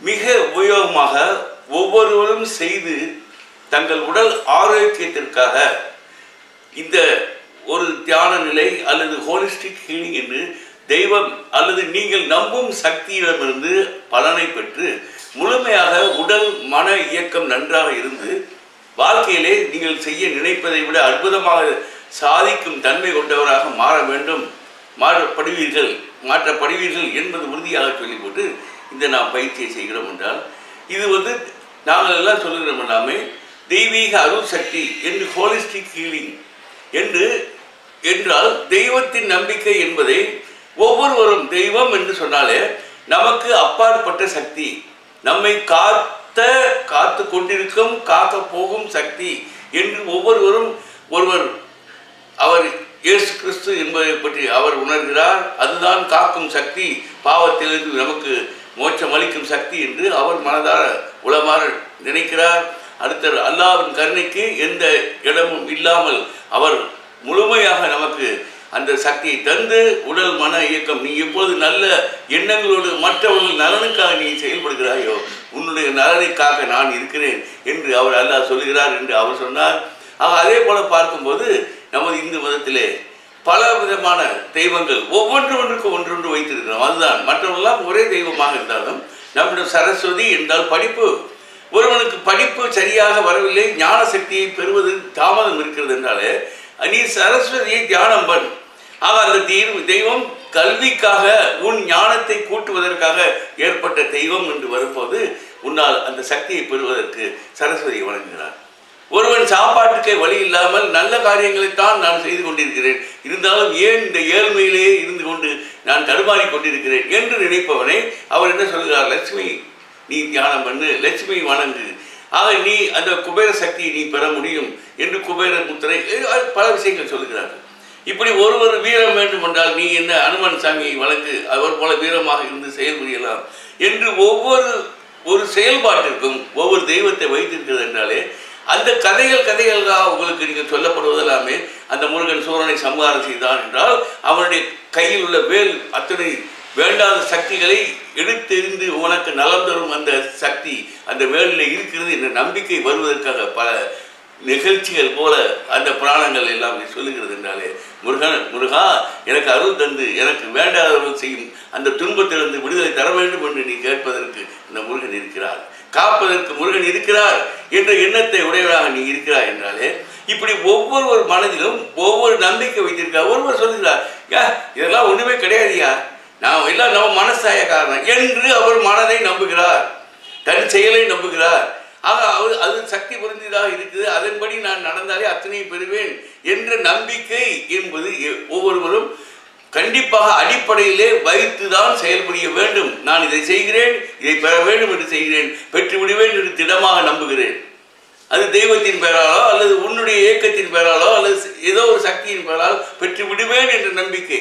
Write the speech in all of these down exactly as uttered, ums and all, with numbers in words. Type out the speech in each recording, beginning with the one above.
மிக உபயோகமாக ஒவ்வொருவரும் செய்து தங்கள் உடல் ஆரோக்கியத்திற்காக இந்த ஒரு தியான நிலை அல்லது ஹோலிஸ்டிக் ஹீலிங் என்று தெய்வம் அல்லது நீங்கள் நம்பும் சக்தியிடமிருந்து பலனை பெற்று முழுமையாக உடல் மன இயக்கம் நன்றாக இருந்து வாழ்க்கையிலே நீங்கள் செய்ய நினைப்பதை விட அற்புதமாக சாதிக்கும் தன்மை கொண்டவராக மாற வேண்டும், மாற்றப்படுவீர்கள் மாற்றப்படுவீர்கள் என்பது உறுதியாக சொல்லி போட்டு இந்த நாம் பயிற்சியை செய்கிறோம் என்றால் இது வந்து நாங்கள் எல்லாம் சொல்லுகிறோம் எல்லாமே தெய்வீக அருள் சக்தி என்று ஹோலிஸ்டிக் ஹீலிங் என்று என்றால் தெய்வத்தின் நம்பிக்கை என்பதை ஒவ்வொருவரும் தெய்வம் என்று சொன்னாலே நமக்கு அப்பாற்பட்ட சக்தி, நம்மை காத்த காத்து கொண்டிருக்கும் காக்க போகும் சக்தி என்று ஒவ்வொருவரும் ஒருவர் அவர் இயேசு கிறிஸ்து என்பதை பற்றி அவர் உணர்கிறார். அதுதான் காக்கும் சக்தி, பாவத்திலிருந்து நமக்கு மோட்சம் அளிக்கும் சக்தி என்று அவர் மனதார உளமாற நினைக்கிறார். அடுத்த அல்லாஹ்வின் கருணைக்கு எந்த இடமும் இல்லாமல் அவர் முழுமையாக நமக்கு அந்த சக்தியை தந்து உடல் மன இயக்கம் நீ எப்போது நல்ல எண்ணங்களோடு மற்றவர்கள் நலனுக்காக நீ செயல்படுகிறாயோ உன்னுடைய நலனுக்காக நான் இருக்கிறேன் என்று அவர் அல்லாஹ் சொல்கிறார் என்று அவர் சொன்னார். ஆக அதே போல பார்க்கும்போது நமது இந்து மதத்திலே பல விதமான தெய்வங்கள் ஒவ்வொன்று ஒன்றுக்கு ஒன்றொன்று வைத்திருக்கிறோம். அதுதான் மற்றவர்களெல்லாம் ஒரே தெய்வமாக இருந்தாலும் நம்முடைய சரஸ்வதி என்றால் படிப்பு, ஒருவனுக்கு படிப்பு சரியாக வரவில்லை, ஞான சக்தியை பெறுவது தாமதம் இருக்கிறது என்றாலே நீ சரஸ்வதியை தியானம் பண். ஆக அந்த தீர்வு தெய்வம் கல்விக்காக உன் ஞானத்தை கூட்டுவதற்காக ஏற்பட்ட தெய்வம் என்று வரும்போது உன்னால் அந்த சக்தியை பெறுவதற்கு சரஸ்வதியை வழங்குகிறார். ஒருவன் சாப்பாட்டுக்கே வழி இல்லாமல் நல்ல காரியங்களைத்தான் நான் செய்து கொண்டிருக்கிறேன், இருந்தாலும் ஏன் இந்த ஏழ்மையிலேயே இருந்து கொண்டு நான் தடுமாறி கொண்டிருக்கிறேன் என்று நினைப்பவனை அவர் என்ன சொல்கிறார்? லட்சுமி நீ தியானம் பண்ணு, லட்சுமி வணங்கு, ஆக நீ அந்த குபேர சக்தியை நீ பெற முடியும் என்று குபேர முத்திரை பல விஷயங்கள் சொல்லுகிறார்கள். இப்படி ஒருவர் வீரம் வேண்டும் என்றால் நீ என்ன அனுமன் சாமியை வழங்கு, அவர் போல வீரமாக இருந்து செயல்புரியலாம் என்று ஒவ்வொரு ஒரு செயல்பாட்டிற்கும் ஒவ்வொரு தெய்வத்தை வைத்திருக்கிறது என்றாலே அந்த கதைகள் கதைகளாக உங்களுக்கு நீங்கள் சொல்லப்படுவதெல்லாமே அந்த முருகன் சூரனை சம்ஹாரம் செய்தான் என்றால் அவனுடைய கையில் உள்ள வேல் அத்தனை வேண்டாத சக்திகளை எடுத்தெறிந்து உனக்கு நலம் தரும் அந்த சக்தி அந்த வேலில் இருக்கிறது என்ற நம்பிக்கை வருவதற்காக பல நிகழ்ச்சிகள் போல அந்த புராணங்கள் எல்லாம் சொல்லுகிறது என்றாலே முருகன் முருகா எனக்கு அருள் தந்து எனக்கு வேண்டாதவர்கள் செய்யும் அந்த துன்பத்திலிருந்து விடுதலை தர வேண்டும் என்று நீ கேட்பதற்கு இந்த முருகன் இருக்கிறார், காப்பதற்கு முருகன் இருக்கிறார் என்ற எண்ணத்தை உடையவராக நீ இருக்கிறாய் என்றாலே இப்படி ஒவ்வொரு மனதிலும் ஒவ்வொரு நம்பிக்கை வைத்திருக்கார். ஒருவர் சொல்லுகிறார் யா இதெல்லாம் ஒன்றுமே கிடையாதுயா, நான் எல்லாம் நம்ம மனசாய காரணம் என்று அவர் மனதை நம்புகிறார், தன் செயலை நம்புகிறார். ஆக அவர் அது சக்தி பொருந்தியதாக இருக்குது, அதன்படி நான் நடந்தாலே அத்தனையும் பெறுவேன் என்ற நம்பிக்கை என்பது ஒவ்வொருவரும் கண்டிப்பாக அடிப்படையிலே வைத்துதான் செயல்புரிய வேண்டும். நான் இதை செய்கிறேன், இதை பெற வேண்டும் என்று செய்கிறேன், பெற்று விடுவேன் என்று திடமாக நம்புகிறேன். அது தெய்வத்தின் பெயராலோ அல்லது உன்னுடைய இயக்கத்தின் பெயராலோ அல்லது ஏதோ ஒரு சக்தியின் பெயரால் பெற்று விடுவேன் என்ற நம்பிக்கை,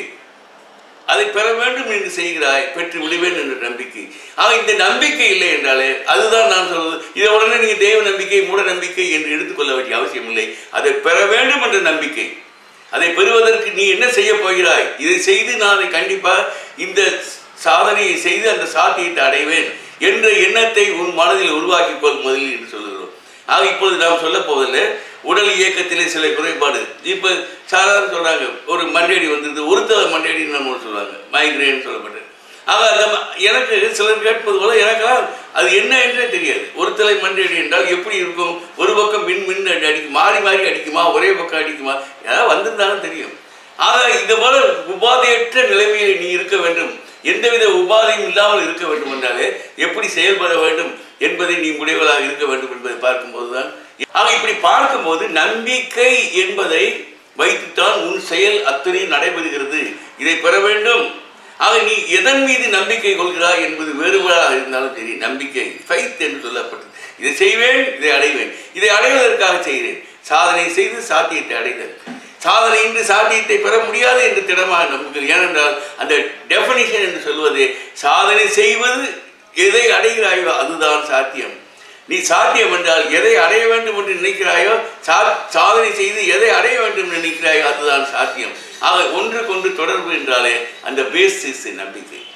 அதை பெற வேண்டும் என்று செய்கிறாய், பெற்று விடுவேன் என்ற நம்பிக்கை. ஆக இந்த நம்பிக்கை இல்லை என்றாலே அதுதான் நான் சொல்வது. இதை உடனே நீங்கள் தெய்வ நம்பிக்கை மூட நம்பிக்கை என்று எடுத்துக்கொள்ள வேண்டிய அவசியம் இல்லை. அதை பெற வேண்டும் என்ற நம்பிக்கை, அதை பெறுவதற்கு நீ என்ன செய்ய போகிறாய், இதை செய்து நான் அதை கண்டிப்பாக இந்த சாதனையை செய்து அந்த சாத்தியத்தை அடைவேன் என்ற எண்ணத்தை உன் மனதில் உருவாக்கி கொள் முதலில் என்று சொல்லுகிறோம். ஆக இப்பொழுது நாம் சொல்ல போவதில்லை உடல் இயக்கத்திலே சில குறைபாடு. இப்போ சாதாரண சொல்கிறாங்க ஒரு மண்டேடி வந்துருது, ஒரு தலை மண்டேடின்னு நம்ம சொல்லுவாங்க, மைக்ரேன் சொல்லப்பட்டது. ஆக அந்த எனக்கு சிலர் கேட்பது போல எனக்கெல்லாம் அது என்ன என்றே தெரியாது. ஒரு தலை மண்டேடி என்றால் எப்படி இருக்கும், ஒரு பக்கம் மின் மின் அடிக்கும், மாறி மாறி அடிக்குமா, ஒரே பக்கம் அடிக்குமா, ஏதாவது வந்திருந்தாலும் தெரியும். ஆக இது போல உபாதையற்ற நிலைமையில் நீ இருக்க வேண்டும், எந்தவித உபாதையும் இல்லாமல் இருக்க வேண்டும் என்றாலே எப்படி செயல்பட வேண்டும் என்பதை நீ முடிவுகளாக இருக்க வேண்டும் என்பதை பார்க்கும்போது தான். ஆக இப்படி பார்க்கும்போது நம்பிக்கை என்பதை வைத்துத்தான் உன் செயல் அத்தனையும் நடைபெறுகிறது, இதை பெற வேண்டும். ஆக நீ எதன் மீது நம்பிக்கை கொள்கிறாய் என்பது வேறுபாடாக இருந்தாலும் சரி, நம்பிக்கை ஃபைத் என்று சொல்லப்பட்டது. இதை செய்வேன், இதை அடைவேன், இதை அடைவதற்காக செய்கிறேன், சாதனை செய்து சாத்தியத்தை அடைதல். சாதனை இன்று சாத்தியத்தை பெற முடியாது என்று திடமாக நம்புகிறேன். ஏனென்றால் அந்த டெஃபினிஷன் என்று சொல்வது சாதனை செய்வது எதை அடைகிறாயோ அதுதான் சாத்தியம். நீ சாத்தியம் என்றால் எதை அடைய வேண்டும் என்று நினைக்கிறாயோ, சா சாதனை செய்து எதை அடைய வேண்டும் என்று நினைக்கிறாயோ அதுதான் சாத்தியம். ஆக ஒன்றுக்கொன்று தொடர்பு என்றாலே அந்த பேசிஸ் நம்பிக்கை.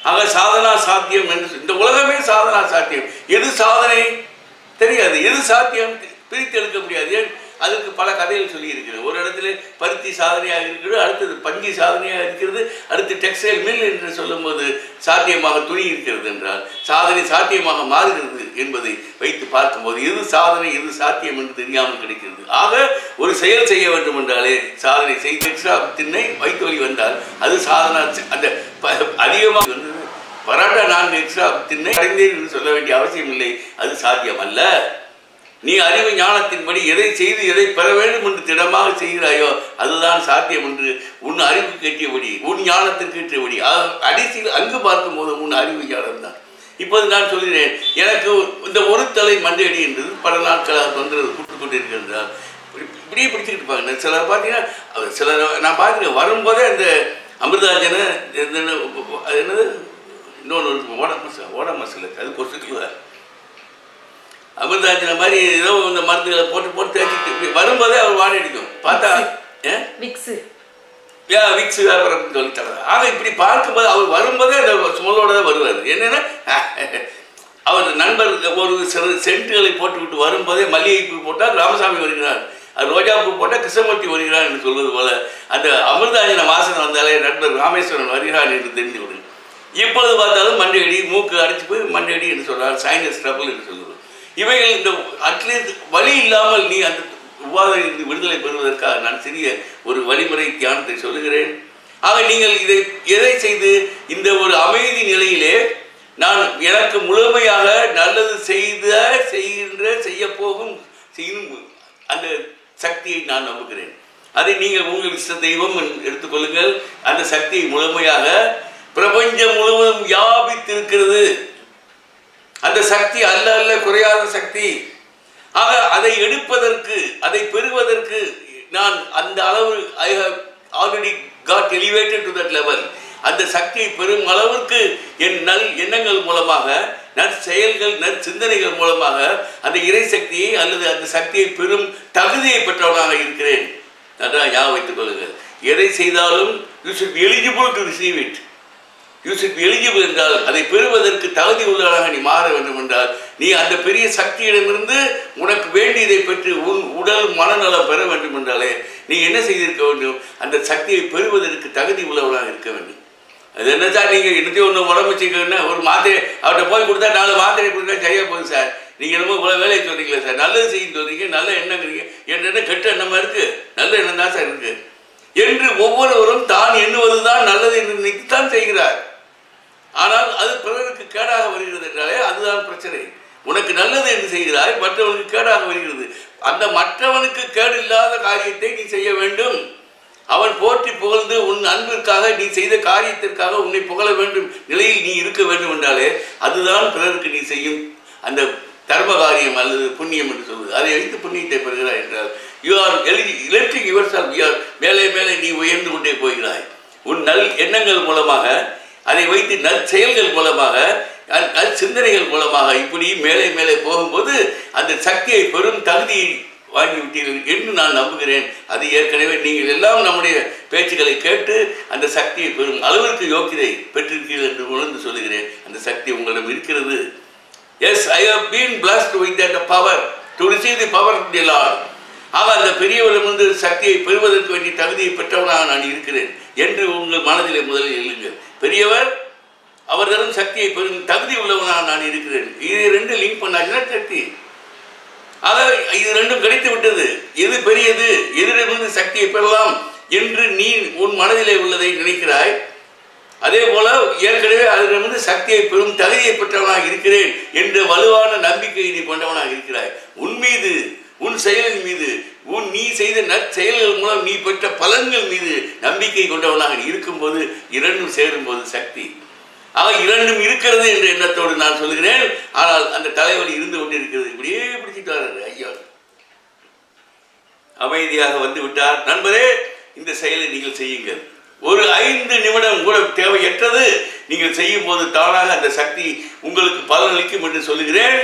ஆக சாதனா சாத்தியம் என்று இந்த உலகமே சாதனா சாத்தியம். எது சாதனை தெரியாது, எது சாத்தியம் பிரித்து எடுக்க முடியாது. அதுக்கு பல கதைகள் சொல்லி இருக்கிறது. ஒரு இடத்துல பருத்தி சாதனையாக இருக்கிறது, அடுத்தது பஞ்சு சாதனையாக இருக்கிறது, அடுத்து டெக்ஸ்டைல் மில் என்று சொல்லும் போது சாத்தியமாக துணி இருக்கிறது என்றால் சாதனை சாத்தியமாக மாறுகிறது என்பதை வைத்து பார்க்கும்போது எது சாதனை எது சாத்தியம் என்று தெரியாமல் கிடைக்கிறது. ஆக ஒரு செயல் செய்ய வேண்டும் என்றாலே சாதனை செய்து எக்ஸ்ட்ரா திண்ணை வைத்து வழி வந்தால் அது சாதனா. அந்த அதிகமாக வந்தது பராட்டா நான்கு எக்ஸ்ட்ரா திண்ணை அடைந்தேன் என்று சொல்ல வேண்டிய அவசியம் இல்லை, அது சாத்தியம் அல்ல. நீ அறிவு ஞானத்தின்படி எதை செய்து எதை பெற வேண்டும் என்று திடமாக செய்கிறாயோ அதுதான் சாத்தியம் என்று உன் அறிவுக்கு ஏற்றியபடி உன் ஞானத்திற்கு ஏற்றியபடி அடிசியில் அங்கு பார்க்கும் போது உன் அறிவு ஞானம் தான். இப்போது நான் சொல்கிறேன், எனக்கு இந்த ஒரு தலை மண்டையடி என்றது பல நாட்களாக தொந்தரவு கூட்டு கொண்டிருக்கின்றார். இப்படியே பிடிச்சிக்கிட்டு இருப்பாங்க. சிலர் பார்த்தீங்கன்னா சிலர் நான் பார்க்குறேன் வரும்போதே அந்த அமிர்தாஜன என்னது இன்னொன்று ஓட மசா ஓட மசாலா அது கொசுக்குள்ள அமிர்தாஜன மாதிரி ஏதோ இந்த மருந்துகளை போட்டு போட்டு தேய்ச்சிட்டு வரும்போதே அவர் வாடகை அடிக்கும். பார்த்தா விக்ஸ் வியாபாரம் சொல்லிட்டாங்க. ஆக இப்படி பார்க்கும்போது அவர் வரும்போதே அந்த ஸ்மெல்லோட தான் வருவார். என்னன்னா அவர் நண்பர் ஒரு சில சென்ட்டுகளை போட்டுக்கிட்டு வரும்போதே மல்லிகைப்பூ போட்டால் ராமசாமி வருகிறார், அது ரோஜாப்பூ போட்டால் கிருஷ்ணமூர்த்தி வருகிறார் என்று சொல்வது போல அந்த அமிர்தாஜன வாசனை வந்தாலே நண்பர் ராமேஸ்வரன் வருகிறார் என்று தெரிந்து கொடு. இப்பொழுது பார்த்தாலும் மண்டையடி மூக்கு அடைச்சி போய் மண்டையடி என்று சொல்றார், சைனஸ் ட்ரபிள் என்று சொல்லுவது. இவைகள் இந்த அட்லீஸ்ட் வழி இல்லாமல் நீ அந்த உபாதையிலிருந்து விடுதலை பெறுவதற்காக நான் சிறிய ஒரு வழிமுறை தியானத்தை சொல்லுகிறேன். ஆக நீங்கள் இதை எதை செய்து இந்த ஒரு அமைதி நிலையிலே நான் எனக்கு முழுமையாக நல்லது செய்த செய்கின்ற செய்ய போகும் செய்யும் அந்த சக்தியை நான் நம்புகிறேன். அதை நீங்கள் உங்கள் இஷ்ட தெய்வம் எடுத்துக்கொள்ளுங்கள். அந்த சக்தியை முழுமையாக பிரபஞ்சம் முழுவதும் வியாபித்திருக்கிறது. அந்த சக்தி அல்ல அல்ல குறையாத சக்தி. ஆக அதை எடுப்பதற்கு அதை பெறுவதற்கு நான் அந்த அளவு I have already got elevated to that level. அந்த சக்தியை பெறும் அளவுக்கு என் நல் எண்ணங்கள் மூலமாக நற்செயல்கள் நற்சிந்தனைகள் மூலமாக அந்த இறை சக்தியை அல்லது அந்த சக்தியை பெறும் தகுதியை பெற்றவனாக இருக்கிறேன். அதான் ஞாபகம் வைத்துக் கொள்ளுங்கள். எதை செய்தாலும் you should be eligible to receive it. You should be eligible என்றால் அதை பெறுவதற்கு தகுதி உள்ளவனாக நீ மாற வேண்டும் என்றால் நீ அந்த பெரிய சக்தியிடமிருந்து உனக்கு வேண்டியதை பெற்று உன் உடல் மனநலம் பெற வேண்டும் என்றாலே நீ என்ன செய்திருக்க வேண்டும்? அந்த சக்தியை பெறுவதற்கு தகுதி உள்ளவனாக இருக்க வேண்டும். அது என்ன சார் நீங்கள் என்னத்தையும் ஒன்று உடம்பு வச்சுக்கணுன்னா ஒரு மாத்திரை அவர்கிட்ட போய் கொடுத்தா நாலு மாத்திரை கொடுத்தா சரியாக போகுது சார், நீங்கள் என்னமோ இவ்வளோ வேலையை சொல்கிறீங்களா சார், நல்லது செய்ய சொல்கிறீங்க, நல்ல எண்ணங்கிறீங்க, என்ன கெட்ட எண்ணமாக இருக்குது, நல்ல எண்ணம் தான் சார் இருக்குது என்று ஒவ்வொருவரும் தான் எண்ணுவது தான் நல்லது என்று நினைத்துத்தான் செய்கிறார். ஆனால் அது பிறருக்கு கேடாக வருகிறது என்றாலே அதுதான் பிரச்சனை. உனக்கு நல்லது என்று செய்கிறாய், மற்றவனுக்கு கேடாக வருகிறது. அந்த மற்றவனுக்கு கேடு இல்லாத காரியத்தை நீ செய்ய வேண்டும். அவன் போற்றி புகழ்ந்து உன் அன்பிற்காக நீ செய்த காரியத்திற்காக உன்னை புகழ வேண்டும் நிலையில் நீ இருக்க வேண்டும் என்றாலே அதுதான் பிறருக்கு நீ செய்யும் அந்த தர்ம காரியம் அல்லது புண்ணியம் என்று சொல்வது. அதை வைத்து புண்ணியத்தை பெறுகிறாய் என்றால் you are electric yourself. You are மேலே மேலே நீ உயர்ந்து கொண்டே போகிறாய். உன் நல் எண்ணங்கள் மூலமாக அதை வைத்து நற்செயல்கள் மூலமாக நல் சிந்தனைகள் மூலமாக இப்படி மேலே மேலே போகும்போது அந்த சக்தியை பெரும் தகுதியை வாங்கிவிட்டீர்கள் என்று நான் நம்புகிறேன். அது ஏற்கனவே நீங்கள் எல்லாம் நம்முடைய பேச்சுக்களை கேட்டு அந்த சக்தியை பெறும் அளவிற்கு யோக்கியதை பெற்றிருக்கிறீர்கள் என்று உணர்ந்து சொல்லுகிறேன். அந்த சக்தி உங்களிடம் இருக்கிறது. Yes, I have been blessed with that power to receive the power of the lord. ஆக அந்த பெரியவரிடமிருந்து சக்தியை பெறுவதற்கு வேண்டிய தகுதியை பெற்றவனாக நான் இருக்கிறேன் என்று உங்கள் மனதிலே முதலில் எழுங்கள். பெரியவர் அவர் தரும் சக்தியை பெறும் தகுதி உள்ளவனாக நான் இருக்கிறேன். இது ரெண்டு லிங்க் பண்ணாச்சுன்னா சக்தி. ஆக இது ரெண்டும் கிடைத்து விட்டது. எது பெரியது, எதிரிலிருந்து சக்தியை பெறலாம் என்று நீ உன் மனதிலே உள்ளதை நினைக்கிறாய். அதே போல ஏற்கனவே அதிலிருந்து சக்தியை பெறும் தகுதியை பெற்றவனாக இருக்கிறேன் என்ற வலுவான நம்பிக்கையை நீ கொண்டவனாக இருக்கிறாய். உன் மீது, உன் செயலின் மீது, உன் நீ செய்த நற்செயல்கள் மூலம் நீ பெற்ற பலன்கள் மீது நம்பிக்கை கொண்டவனாக இருக்கும்போது இரண்டும் சேரும் போது சக்தி. ஆக இரண்டும் இருக்கிறது என்ற எண்ணத்தோடு நான் சொல்கிறேன். ஆனால் அந்த தலைவலி இருந்து கொண்டிருக்கிறது. இப்படியே பிடிச்சிட்டு வர்றாரு ஐயா. அமைதியாக வந்து விட்டார். நண்பரே, இந்த செயலை நீங்கள் செய்யுங்கள். ஒரு ஐந்து நிமிடம் கூட தேவையற்றது. நீங்கள் செய்யும் போது தானாக அந்த சக்தி உங்களுக்கு பலனளிக்கும் என்று சொல்லுகிறேன்.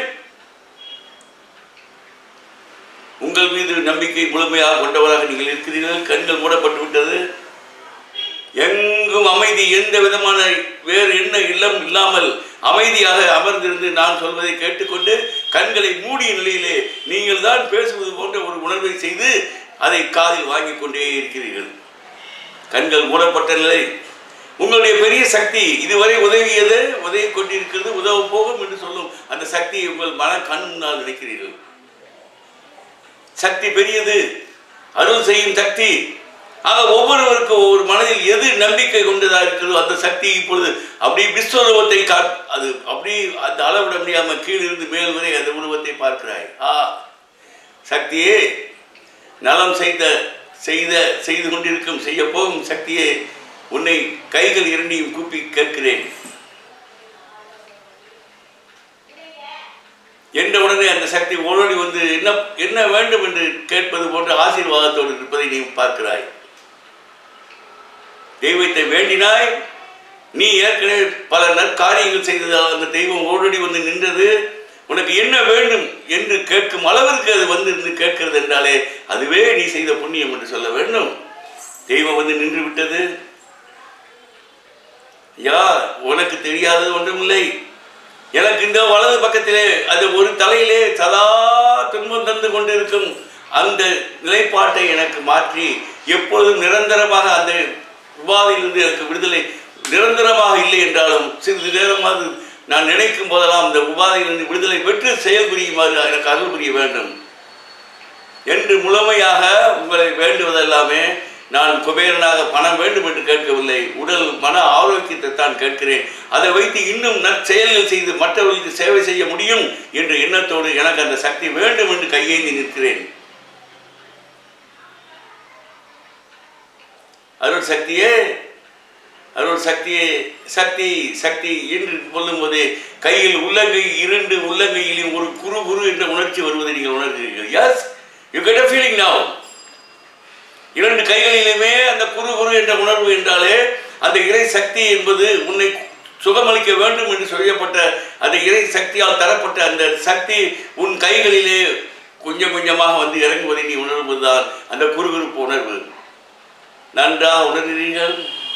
உங்கள் மீது நம்பிக்கை முழுமையாக கொண்டவராக நீங்கள் இருக்கிறீர்கள். கண்கள் மூடப்பட்டு விட்டது. எங்கும் அமைதி, எந்த விதமான வேறு என்ன இல்லம் இல்லாமல் அமைதியாக அமர்ந்திருந்து நான் சொல்வதை கேட்டுக்கொண்டு கண்களை மூடிய நிலையிலே நீங்கள் தான் பேசுவது போன்ற ஒரு உணர்வை செய்து அதை காதில் வாங்கி கொண்டே இருக்கிறீர்கள். கண்கள் மூடப்பட்ட நிலை. உங்களுடைய பெரிய சக்தி இதுவரை உதவியது, உதவி கொண்டிருக்கிறது, உதவ போகும் என்று சொல்லும் அந்த சக்தியை உங்கள் மன கண் முன்னால் நினைக்கிறீர்கள். சக்தி பெரியது, அருள் செய்யும் சக்தி. ஆக ஒவ்வொருவருக்கும் ஒவ்வொரு மனதில் எது நம்பிக்கை கொண்டதாக இருக்கிறதோ அந்த சக்தி இப்பொழுது அப்படி விஸ்வரூபத்தை கா அது அப்படி அந்த அளவிட முடியாமல் கீழிருந்து மேல் வரை அந்த உருவத்தை பார்க்கிறாய். ஆ சக்தியே, நலம் செய்த செய்த செய்து கொண்டிருக்கும் செய்ய போகும் சக்தியே, உன்னை கைகள் இரண்டையும் கூப்பி கேட்கிறேன் என்ற உடனே அந்த சக்தி ஓடோடி வந்து என்ன என்ன வேண்டும் என்று கேட்பது போன்ற ஆசீர்வாதத்தோடு இருப்பதை நீ பார்க்கிறாய். தெய்வத்தை வேண்டினாய், நீ ஏற்கனவே பல நற்காரியங்கள் செய்ததால் அந்த தெய்வம் ஓடோடி வந்து நின்றது. உனக்கு என்ன வேண்டும் என்று கேட்கும் அளவிற்கு அது வந்து இருந்து கேட்கிறது என்றாலே அதுவே நீ செய்த புண்ணியம் என்று சொல்ல வேண்டும். தெய்வம் வந்து நின்று விட்டது. யா உனக்கு தெரியாதது ஒன்றுமில்லை. எனக்கு இந்த வலது பக்கத்திலே அது ஒரு தலையிலே சதா துன்பம் தந்து கொண்டிருக்கும் அந்த நிலைப்பாட்டை எனக்கு மாற்றி எப்பொழுதும் நிரந்தரமாக அந்த உபாதையிலிருந்து எனக்கு விடுதலை நிரந்தரமாக இல்லை என்றாலும் சிறிது நேரமாக நான் நினைக்கும் போதெல்லாம் அந்த உபாதையிலிருந்து விடுதலை பெற்று செயல் புரியுமாறு எனக்கு அருள் புரிய வேண்டும் என்று முழுமையாக உங்களை வேண்டுவதெல்லாமே நான் குபேரனாக பணம் வேண்டும் என்று கேட்கவில்லை. உடல் மன ஆரோக்கியத்தை தான் கேட்கிறேன். அதை வைத்து இன்னும் நற்செயல்கள் செய்து மற்றவர்களுக்கு சேவை செய்ய முடியும் என்ற எண்ணத்தோடு எனக்கு அந்த சக்தி வேண்டும் என்று கையேந்தி நிற்கிறேன். அருள் சக்தியே, அருள் சக்தியே, சக்தி சக்தி என்று சொல்லும் போதே கையில் உள்ளங்கை இரண்டு உள்ளங்கையிலும் ஒரு குறு குறு என்ற உணர்ச்சி வருவதை நீங்கள் உணர்கிறீர்கள். Yes, you get a feeling now. இரண்டு கைகளிலுமே அந்த குறு குறு என்ற உணர்வு என்றாலே அந்த இறை சக்தி என்பது உன்னை சுகமளிக்க வேண்டும் என்று சொல்லப்பட்ட அந்த இறை சக்தியால் தரப்பட்ட அந்த சக்தி உன் கைகளிலே கொஞ்சம் கொஞ்சமாக வந்து இறங்குவதை நீ உணர்வதுதான் அந்த குறுகுறுப்பு உணர்வு. நன்றா உணர்கிறீர்கள்?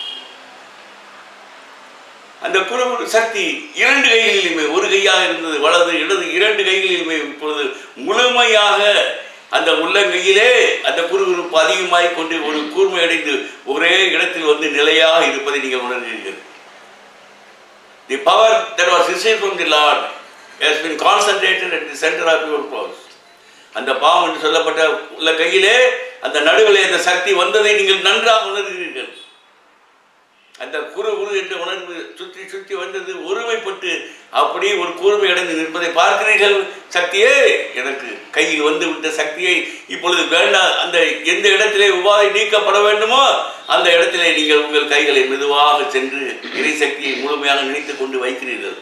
அந்த குறுகுறு சக்தி இரண்டு கைகளிலுமே, ஒரு கையாக இருந்தது வலது இடது இரண்டு கைகளிலுமே இப்பொழுது முழுமையாக அந்த உள்ளங்கையிலே அந்த குறுகுறுப்பு அதிகமாய் கொண்டு ஒரு கூர்மை அடைந்து ஒரே இடத்தில் வந்து நிலையாக இருப்பதை நீங்கள் உணர்கிறீர்கள். The power that was received from the Lord has been concentrated at the center of your pulse. அந்த பாவம் என்று சொல்லப்பட்ட உள்ள கையிலே அந்த நடுவிலே அந்த சக்தி வந்ததை நீங்கள் நன்றாக உணர்கிறீர்கள். அந்த குறு குறு என்ற உணர்வு சுற்றி சுற்றி வந்தது ஒருமைப்பட்டு அப்படியே ஒரு கூர்மை அடைந்து நிற்பதை பார்க்கிறீர்கள். சக்தியே, எனக்கு கையில் வந்து விட்ட சக்தியை இப்பொழுது வேண்டாம். அந்த எந்த இடத்திலே உபாதை நீக்கப்பட வேண்டுமோ அந்த இடத்திலே நீங்கள் உங்கள் கைகளை மெதுவாக சென்று இறை சக்தியை முழுமையாக நினைத்துக் கொண்டு வைக்கிறீர்கள்.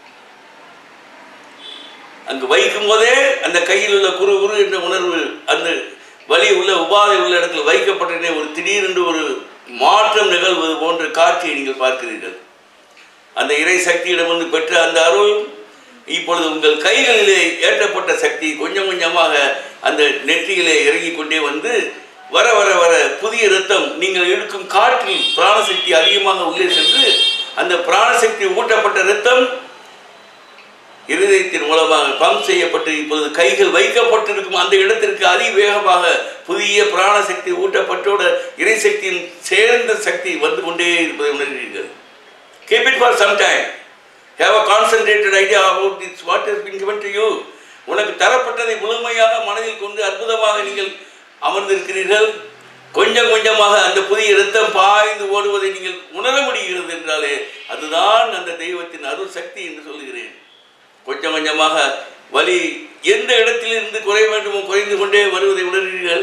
அங்கு வைக்கும் போதே அந்த கையில் உள்ள குறு குறு என்ற உணர்வு அந்த வலி உள்ள உபாதை உள்ள இடத்தில் வைக்கப்பட்டதே ஒரு திடீரென்று ஒரு மாற்றம் நிகழ்வது போன்ற காட்சியை நீங்கள் பார்க்கிறீர்கள். அந்த இறை சக்தியிடமிருந்து பெற்ற அந்த அருள் இப்பொழுது உங்கள் கைகளிலே ஏற்றப்பட்ட சக்தி கொஞ்சம் கொஞ்சமாக அந்த நெற்றியிலே இறங்கிக் கொண்டே வந்து வர வர வர புதிய இரத்தம் நீங்கள் எடுக்கும் காற்றில் பிராணசக்தி அதிகமாக உள்ளே சென்று அந்த பிராணசக்தி ஊட்டப்பட்ட இரத்தம் இருதயத்தின் மூலமாக பம்ப் செய்யப்பட்டு இப்பொழுது கைகள் வைக்கப்பட்டிருக்கும் அந்த இடத்திற்கு அதிவேகமாக புதிய பிராணசக்தி ஊட்டப்பட்டோட இறைசக்தியின் சேர்ந்த சக்தி வந்து கொண்டே இருப்பதை உணர்கிறீர்கள். Keep it for some time. Have a concentrated idea about this, what has been given to you. உனக்கு தரப்பட்டதை முழுமையாக மனதில் கொண்டு அற்புதமாக நீங்கள் அமர்ந்திருக்கிறீர்கள். கொஞ்சம் கொஞ்சமாக அந்த புதிய இரத்தம் பாய்ந்து ஓடுவதை நீங்கள் உணர முடிகிறது என்றாலே அதுதான் அந்த தெய்வத்தின் அருள் சக்தி என்று சொல்லுகிறேன். கொஞ்சம் கொஞ்சமாக வலி எந்த இடத்திலிருந்து குறைய வேண்டுமோ குறைந்து கொண்டே வருவதை உணர்கிறீர்கள்.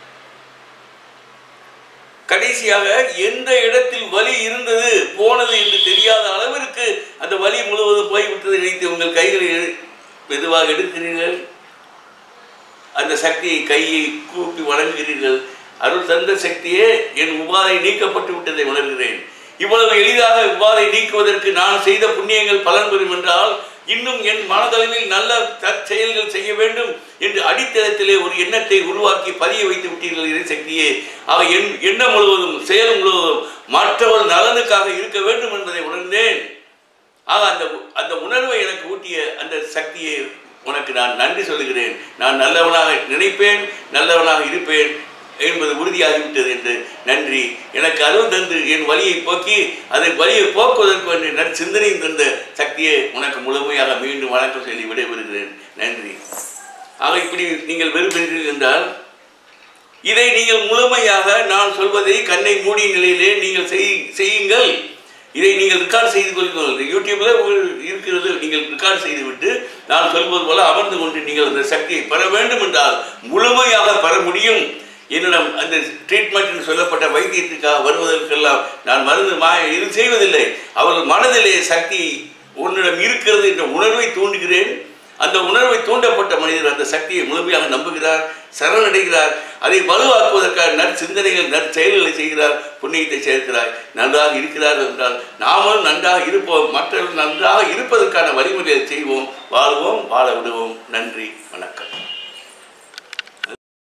கடைசியாக எந்த இடத்தில் வலி இருந்தது போனது என்று தெரியாத அளவிற்கு அந்த வலி முழுவதும் போய்விட்டதை நினைத்து உங்கள் கைகளை மெதுவாக எடுக்கிறீர்கள். அந்த சக்தியை கையை கூப்பி வணங்குகிறீர்கள். அருள் தந்த சக்தியே, என் உபாதை நீக்கப்பட்டு விட்டதை உணர்கிறேன். இவ்வளவு எளிதாக உபாதை நீக்குவதற்கு நான் செய்த புண்ணியங்கள் பலன் பெறும் என்றால் இன்னும் என் மனதளவில் நல்ல செயல்கள் செய்ய வேண்டும் என்று அடித்தளத்திலே ஒரு எண்ணத்தை உருவாக்கி பதிய வைத்து விட்டீர்கள் இறை சக்தியே. ஆக என் எண்ணம் முழுவதும் செயல் முழுவதும் மற்றவர் நலனுக்காக இருக்க வேண்டும் என்பதை உணர்ந்தேன். ஆக அந்த அந்த உணர்வை எனக்கு ஊட்டிய அந்த சக்தியை உனக்கு நான் நன்றி சொல்லுகிறேன். நான் நல்லவனாக நினைப்பேன், நல்லவனாக இருப்பேன் என்பது உறுதியாகிவிட்டது என்று நன்றி. எனக்கு அருள் தந்து என் வலியை போக்கி அதை வலியை போக்குவதற்கு நன் சிந்தனையும் தந்த சக்தியை உனக்கு முழுமையாக மீண்டும் வணக்கம் சொல்லி விடைபெறுகிறேன். நன்றி. ஆக இப்படி நீங்கள் விரும்புகிறீர்கள் என்றால் இதை நீங்கள் முழுமையாக நான் சொல்வதை கண்ணை மூடிய நிலையிலே நீங்கள் செய்யுங்கள். இதை நீங்கள் ரெக்கார்ட் செய்து கொள்ளுங்கள். யூடியூப்ல இருக்கிறது, நீங்கள் ரெக்கார்ட் செய்துவிட்டு நான் சொல்வது போல அமர்ந்து கொண்டு நீங்கள் அந்த சக்தியை பெற வேண்டும் என்றால் முழுமையாக பெற முடியும். என்னிடம் அந்த ட்ரீட்மெண்ட் சொல்லப்பட்ட வைத்தியத்துக்காக வருவதற்கெல்லாம் நான் மருந்து மாய இது செய்வதில்லை. அவர்கள் மனதிலே சக்தி உன்னிடம் இருக்கிறது என்ற உணர்வை தூண்டுகிறேன். அந்த உணர்வை தூண்டப்பட்ட மனிதர் அந்த சக்தியை முழுமையாக நம்புகிறார், சரணடைகிறார். அதை வலுவாக்குவதற்காக நற்சிந்தனைகள் நற்செயல்களை செய்கிறார், புண்ணியத்தை சேர்க்கிறார், நன்றாக இருக்கிறார் என்றால் நாமும் நன்றாக இருப்போம். மற்றவர்கள் நன்றாக இருப்பதற்கான வழிமுறைகளை செய்வோம், வாழ்வோம், வாழ விடுவோம். நன்றி, வணக்கம்.